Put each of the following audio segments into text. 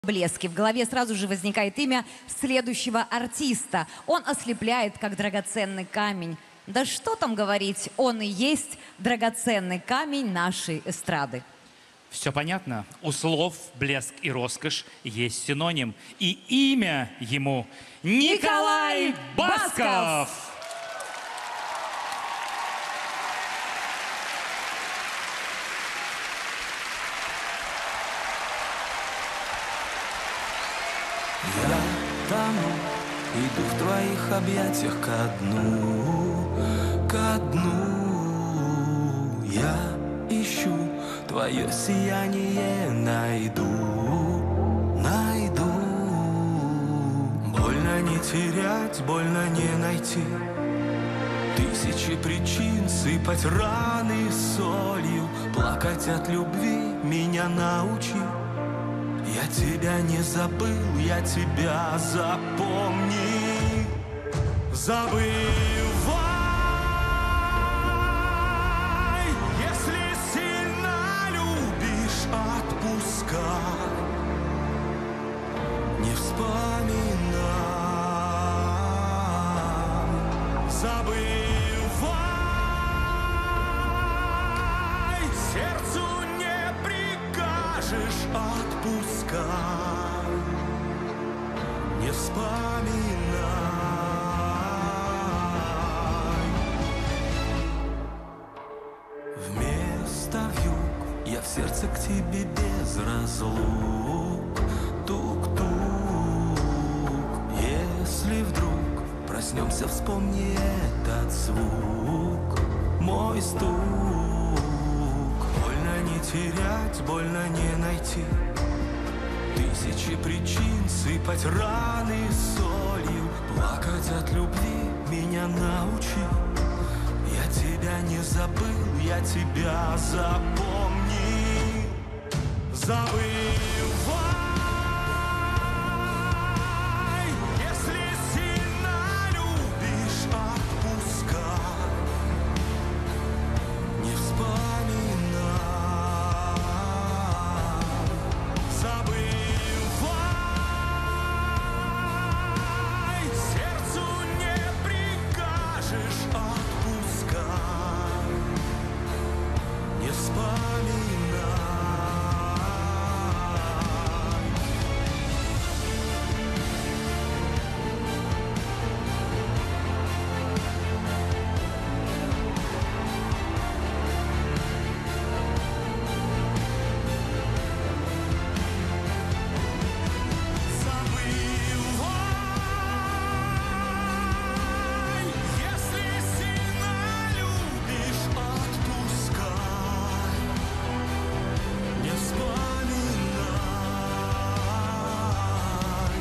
Блески. В голове сразу же возникает имя следующего артиста. Он ослепляет, как драгоценный камень. Да что там говорить, он и есть драгоценный камень нашей эстрады. Все понятно. У слов «блеск» и «роскошь» есть синоним. И имя ему Николай Басков! Я тону, иду в твоих объятиях ко дну. Я ищу твое сияние, найду. Больно не терять, больно не найти. Тысячи причин сыпать раны солью, плакать от любви меня научи. Я тебя не забыл, я тебя запомни. Забывай, если сильно любишь, отпускай. Не вспоминай. Забывай, сердцу не прикажешь, отпускай. Не вспоминай. Вместо вьюг я в сердце к тебе без разлук. Тук-тук. Если вдруг проснемся, вспомни этот звук. Мой стук. Больно не терять, больно не найти. Тысячи причин сыпать раны солью, плакать от любви меня научи. Я тебя не забыл, я тебя запомни. Забывай, если сильно любишь, отпускай. Не вспоминай. Забывай, сердцу не прикажешь, отпускай. Не вспоминай. Забывай, если сильно любишь, отпускай. Не вспоминай.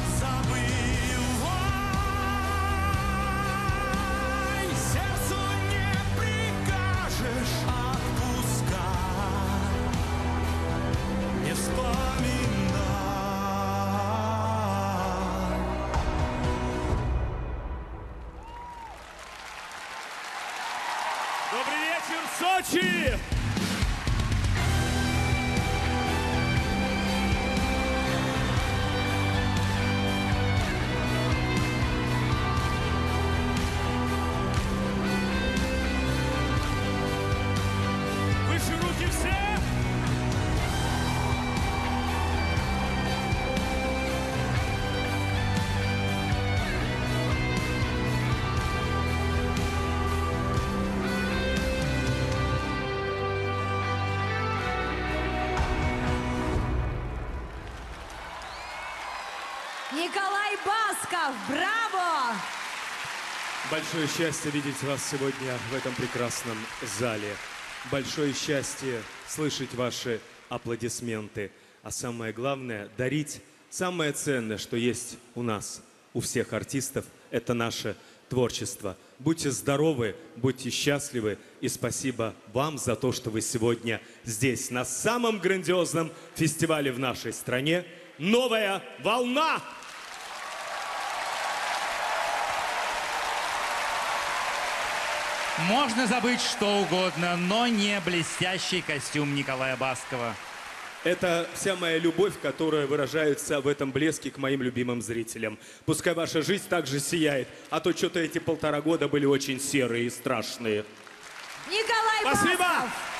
Забывай, сердцу не прикажешь, отпускай. Не вспоминай. Добрый вечер, Сочи! Выше руки все! Николай Басков, браво! Большое счастье видеть вас сегодня в этом прекрасном зале. Большое счастье слышать ваши аплодисменты. А самое главное, дарить самое ценное, что есть у нас, у всех артистов, это наше творчество. Будьте здоровы, будьте счастливы. И спасибо вам за то, что вы сегодня здесь, на самом грандиозном фестивале в нашей стране «Новая волна». Можно забыть что угодно, но не блестящий костюм Николая Баскова. Это вся моя любовь, которая выражается в этом блеске к моим любимым зрителям. Пускай ваша жизнь также сияет, а то что-то эти 1,5 года были очень серые и страшные. Николай Спасибо! Басков!